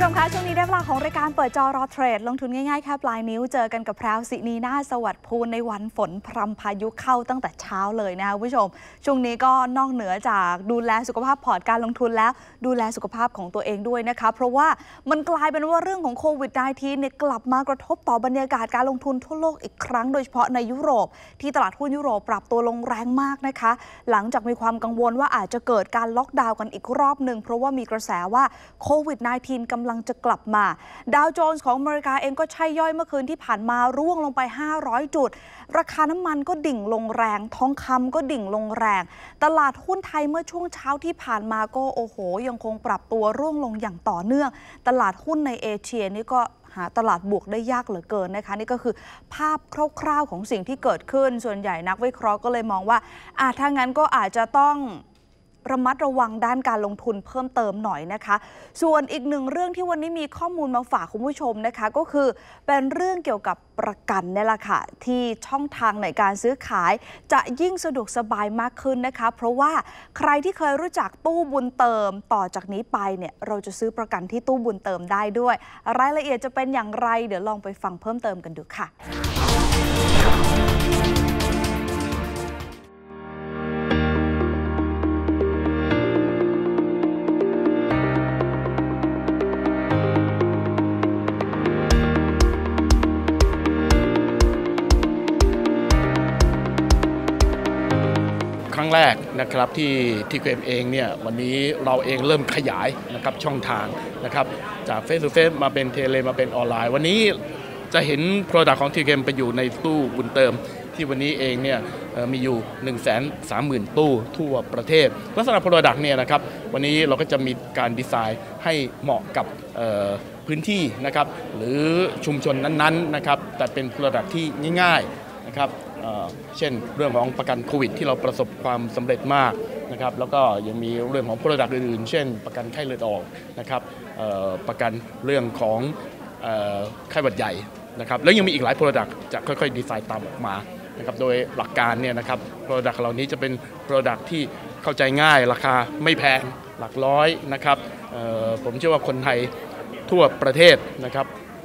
ชมคะช่วงนี้ได้เวลาของรายการเปิดจอรอเทรดลงทุนง่ายๆแค่ปลายนิ้วเจอกันกับแพรวศินีนาถสวัสดิ์ภูลในวันฝนพรำพายุเข้าตั้งแต่เช้าเลยนะคะคุณผู้ชมช่วงนี้ก็นอกเหนือจากดูแลสุขภาพพอร์ตการลงทุนแล้วดูแลสุขภาพของตัวเองด้วยนะคะเพราะว่ามันกลายเป็นว่าเรื่องของโควิด -19 เนี่ยกลับมากระทบต่อบรรยากาศการลงทุนทั่วโลกอีกครั้งโดยเฉพาะในยุโรปที่ตลาดหุ้นยุโรปปรับตัวลงแรงมากนะคะหลังจากมีความกังวลว่าอาจจะเกิดการล็อกดาวน์กันอีกรอบหนึ่งเพราะว่ามีกระแสว่าโควิด -19 กำลังจะกลับมาดาวโจนส์ของอเมริกาเองก็ใช่ย่อยเมื่อคืนที่ผ่านมาร่วงลงไป500จุดราคาน้ำมันก็ดิ่งลงแรงทองคำก็ดิ่งลงแรงตลาดหุ้นไทยเมื่อช่วงเช้าที่ผ่านมาก็โอ้โหยังคงปรับตัวร่วงลงอย่างต่อเนื่องตลาดหุ้นในเอเชียนี่ก็หาตลาดบวกได้ยากเหลือเกินนะคะนี่ก็คือภาพคร่าวๆของสิ่งที่เกิดขึ้นส่วนใหญ่นักวิเคราะห์ก็เลยมองว่าถ้างั้นก็อาจจะต้องระมัดระวังด้านการลงทุนเพิ่มเติมหน่อยนะคะส่วนอีกหนึ่งเรื่องที่วันนี้มีข้อมูลมาฝากคุณผู้ชมนะคะก็คือเป็นเรื่องเกี่ยวกับประกันนี่แหละค่ะที่ช่องทางในการซื้อขายจะยิ่งสะดวกสบายมากขึ้นนะคะเพราะว่าใครที่เคยรู้จักตู้บุญเติมต่อจากนี้ไปเนี่ยเราจะซื้อประกันที่ตู้บุญเติมได้ด้วยรายละเอียดจะเป็นอย่างไรเดี๋ยวลองไปฟังเพิ่มเติมกันดูค่ะครั้งแรกนะครับที่เคมเองเนี่ยวันนี้เราเองเริ่มขยายนะครับช่องทางนะครับจากเฟซทูเฟซมาเป็นเทเลมาเป็นออนไลน์วันนี้จะเห็น Product ของทีเคมไปอยู่ในตู้บุญเติมที่วันนี้เองเนี่ยมีอยู่ 130,000 ตู้ทั่วประเทศลักษณะ Product เนี่ยนะครับวันนี้เราก็จะมีการดีไซน์ให้เหมาะกับพื้นที่นะครับหรือชุมชนนั้นๆนะครับแต่เป็น Product ที่ง่ายๆนะครับเช่นเรื่องของประกันโควิดที่เราประสบความสำเร็จมากนะครับแล้วก็ยังมีเรื่องของ Product อื่นๆเช่นประกันไข้เลือดออกนะครับประกันเรื่องของไข้หวัดใหญ่นะครับแล้วยังมีอีกหลาย Product จะค่อยๆดีไซน์ตามออกมานะครับโดยหลักการเนี่ยนะครับ Product เหล่านี้จะเป็น Product ที่เข้าใจง่ายราคาไม่แพงหลักร้อยนะครับผมเชื่อว่าคนไทยทั่วประเทศนะครับ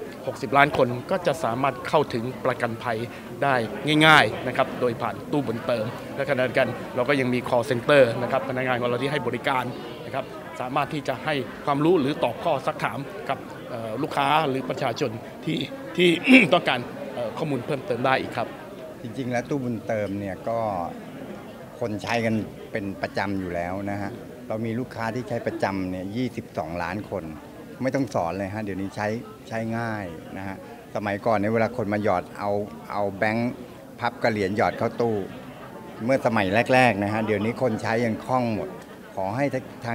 60 ล้านคนก็จะสามารถเข้าถึงประกันภัยได้ง่ายๆนะครับโดยผ่านตู้บุญเติมและขณะเดียวกันเราก็ยังมี call center นะครับพนักงานของเราที่ให้บริการนะครับสามารถที่จะให้ความรู้หรือตอบข้อซักถามกับลูกค้าหรือประชาชนที่ ต้องการข้อมูลเพิ่มเติมได้อีกครับจริงๆแล้วตู้บุญเติมเนี่ยก็คนใช้กันเป็นประจำอยู่แล้วนะฮะเรามีลูกค้าที่ใช้ประจำเนี่ย22 ล้านคนไม่ต้องสอนเลยฮะเดี๋ยวนี้ใช้ง่ายนะฮะสมัยก่อนเนี่ยเวลาคนมาหยอดเอาแบงค์พับกระเหรียญหยอดเข้าตู้เมื่อสมัยแรกๆนะฮะเดี๋ยวนี้คนใช้ยังคล่องหมดขอให้ทาง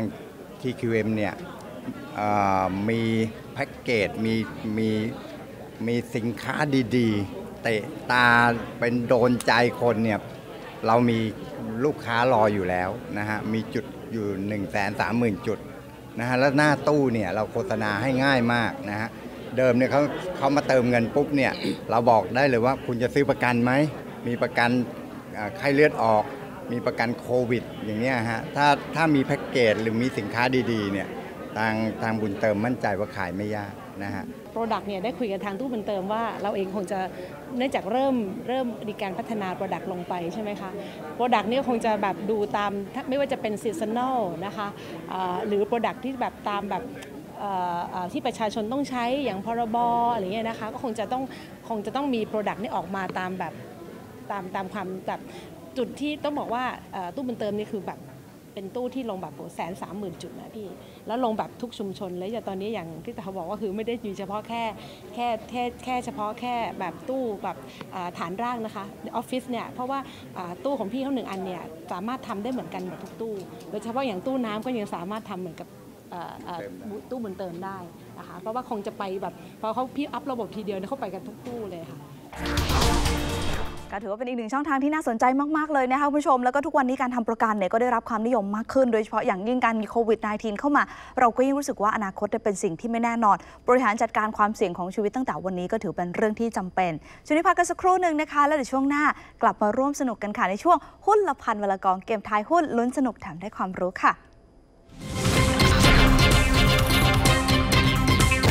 TQM เนี่ยมีแพ็กเกจมีสินค้าดีๆเตะตาเป็นโดนใจคนเนี่ยเรามีลูกค้ารออยู่แล้วนะฮะมีจุดอยู่ 130,000 จุดนะฮะแล้วหน้าตู้เนี่ยเราโฆษณาให้ง่ายมากนะฮะเดิมเนี่ยเขามาเติมเงินปุ๊บเนี่ยเราบอกได้เลยว่าคุณจะซื้อประกันไหมมีประกันไข้เลือดออกมีประกันโควิดอย่างเนี้ยฮะถ้ามีแพ็กเกจหรือมีสินค้าดีๆเนี่ยทางบุญเติมมั่นใจว่าขายไม่ยากนะฮะ Product เนี่ยได้คุยกับทางตู้บุญเติมว่าเราเองคงจะเนื่องจากเริ่มมีการพัฒนา Product ลงไปใช่ไหมคะ Product เนี่ยคงจะแบบดูตามไม่ว่าจะเป็น Seasonal นะคะหรือ Product ที่แบบตามแบบที่ประชาชนต้องใช้อย่างพรบอะไรเงี้ยนะคะก็คงจะต้องมี Product นี่ออกมาตามแบบตามความแบบจุดที่ต้องบอกว่าตู้บุญเติมนี่คือแบบเป็นตู้ที่ลงแบบ130,000 จุดนะพี่แล้วลงแบบทุกชุมชนเลยอย่างตอนนี้อย่างที่ตาบอกว่าคือไม่ได้มีเฉพาะแค่เฉพาะแค่แบบตู้แบบฐานร่างนะคะออฟฟิศเนี่ยเพราะว่าตู้ของพี่เขา1 อันเนี่ยสามารถทำได้เหมือนกันหมดทุกตู้โดยเฉพาะอย่างตู้น้ำก็ยังสามารถทำเหมือนกับตู้บุญเติมได้นะคะเพราะว่าคงจะไปแบบพอเขาพี่อัพระบบทีเดียวเขาไปกันทุกตู้เลยค่ะก็ถือว่าเป็นอีกหนึ่งช่องทางที่น่าสนใจมากๆเลยนะคะคุณผู้ชมแล้วก็ทุกวันนี้การทำประกันเนี่ยก็ได้รับความนิยมมากขึ้นโดยเฉพาะอย่างยิ่งการมีโควิด -19 เข้ามาเราก็ยิ่งรู้สึกว่าอนาคตเป็นสิ่งที่ไม่แน่นอนบริหารจัดการความเสี่ยงของชีวิตตั้งแต่วันนี้ก็ถือเป็นเรื่องที่จำเป็นช่วงนี้พักกันสักครู่หนึ่งนะคะแล้วเดี๋ยวช่วงหน้ากลับมาร่วมสนุกกันค่ะในช่วงหุ้นละพันวลกองเกมทายหุ้นลุ้นสนุกแถมได้ความรู้ค่ะ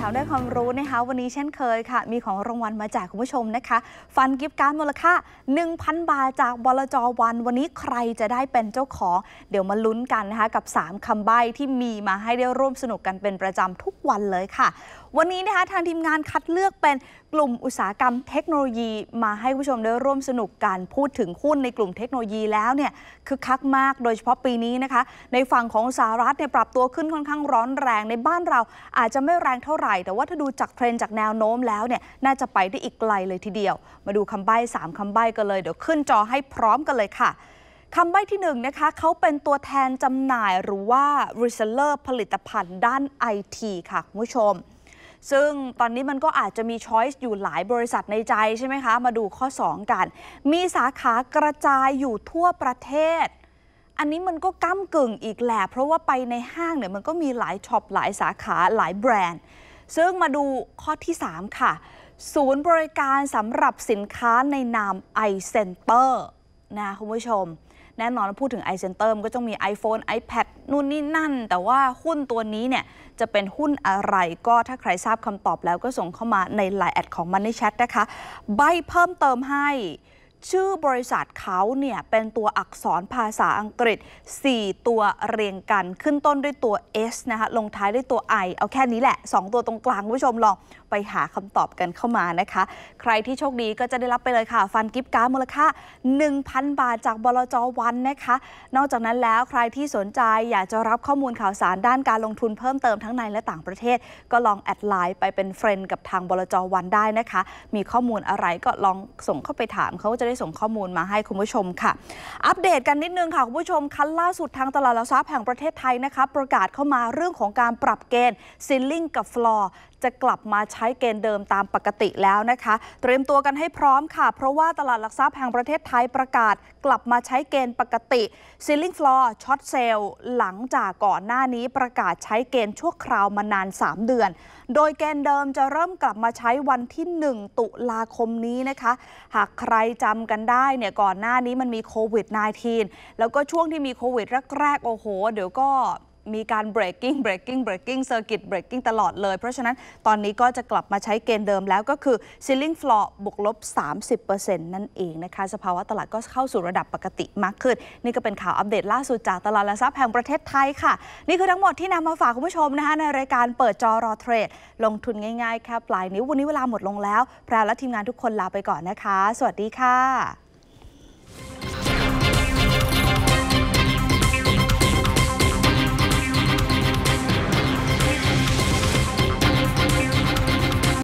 มได้ความรู้นะคะวันนี้เช่นเคยค่ะมีของรางวัลมาแจกคุณผู้ชมนะคะฟันกิฟต์การ์ดมูลค่า 1,000 บาทจากบลจ.วันนี้ใครจะได้เป็นเจ้าของเดี๋ยวมาลุ้นกันนะคะกับ3คำใบ้ที่มีมาให้ได้ร่วมสนุกกันเป็นประจำทุกวันเลยค่ะวันนี้นะคะทางทีมงานคัดเลือกเป็นกลุ่มอุตสาหกรรมเทคโนโลยีมาให้ผู้ชมได้ร่วมสนุกกันพูดถึงหุ้นในกลุ่มเทคโนโลยีแล้วเนี่ยคึกคักมากโดยเฉพาะปีนี้นะคะในฝั่งของสหรัฐเนี่ยปรับตัวขึ้นค่อนข้างร้อนแรงในบ้านเราอาจจะไม่แรงเท่าไหร่แต่ว่าถ้าดูจากเทรนด์จากแนวโน้มแล้วเนี่ยน่าจะไปได้อีกไกลเลยทีเดียวมาดูคำใบ้3คำใบ้กันเลยเดี๋ยวขึ้นจอให้พร้อมกันเลยค่ะคำใบ้ที่1นะคะเขาเป็นตัวแทนจำหน่ายหรือว่า reseller ผลิตภัณฑ์ด้าน IT ค่ะคุณผู้ชมซึ่งตอนนี้มันก็อาจจะมีช้อยส์อยู่หลายบริษัทในใจใช่ไหมคะมาดูข้อ2กันมีสาขากระจายอยู่ทั่วประเทศอันนี้มันก็ก้ำกึ่งอีกแหละเพราะว่าไปในห้างเนี่ยมันก็มีหลายช็อปหลายสาขาหลายแบรนด์ซึ่งมาดูข้อที่3ค่ะศูนย์บริการสำหรับสินค้าในนาม iCenter นะคุณผู้ชมแน่นอนพูดถึง iCenter มันก็ต้องมี iPhone iPad นู่นนี่นั่นแต่ว่าหุ้นตัวนี้เนี่ยจะเป็นหุ้นอะไรก็ถ้าใครทราบคำตอบแล้วก็ส่งเข้ามาใน LINE แอดของ Money Chat นะคะใบเพิ่มเติมให้ชื่อบริษัทเขาเนี่ยเป็นตัวอักษรภาษาอังกฤษ4ตัวเรียงกันขึ้นต้นด้วยตัว S นะคะลงท้ายด้วยตัว I เอาแค่นี้แหละ2ตัวตรงกลางคุณผู้ชมลองไปหาคำตอบกันเข้ามานะคะใครที่โชคดีก็จะได้รับไปเลยค่ะฟันกิฟต์การ์ดมูลค่า 1,000 บาทจากบลจ.วันนะคะนอกจากนั้นแล้วใครที่สนใจอยากจะรับข้อมูลข่าวสารด้านการลงทุนเพิ่มเติมทั้งในและต่างประเทศก็ลองแอดไลน์ไปเป็นเฟรนด์กับทางบลจ.วันได้นะคะมีข้อมูลอะไรก็ลองส่งเข้าไปถามเขาจะได้ส่งข้อมูลมาให้คุณผู้ชมค่ะอัปเดตกันนิดนึงค่ะคุณผู้ชมคันล่าสุดทางตลาดหลักทรัพย์แห่งประเทศไทยนะคะประกาศเข้ามาเรื่องของการปรับเกณฑ์ซีลลิ่งกับฟลอร์จะกลับมาใช้เกณฑ์เดิมตามปกติแล้วนะคะเตรียมตัวกันให้พร้อมค่ะเพราะว่าตลาดหลักทรัพย์แห่งประเทศไทยประกาศกลับมาใช้เกณฑ์ปกติ Ceiling Floor ช็อตเซลล์หลังจากก่อนหน้านี้ประกาศใช้เกณฑ์ชั่วคราวมานาน3เดือนโดยเกณฑ์เดิมจะเริ่มกลับมาใช้วันที่1ตุลาคมนี้นะคะหากใครจำกันได้เนี่ยก่อนหน้านี้มันมีโควิด -19 แล้วก็ช่วงที่มีโควิดแรกๆโอ้โหเดี๋ยวก็มีการ breaking circuit breaking ตลอดเลยเพราะฉะนั้นตอนนี้ก็จะกลับมาใช้เกณฑ์เดิมแล้วก็คือ ceiling floor บวกลบ 30% นั่นเองนะคะสภาวะตลาดก็เข้าสู่ระดับปกติมากขึ้นนี่ก็เป็นข่าวอัปเดตล่าสุดจากตลาดหลักทรัพย์แห่งประเทศไทยค่ะนี่คือทั้งหมดที่นำมาฝากคุณผู้ชมนะคะในรายการเปิดจอรอเทรดลงทุนง่ายๆแค่ปลายนิ้ววันนี้เวลาหมดลงแล้วแพรและทีมงานทุกคนลาไปก่อนนะคะสวัสดีค่ะ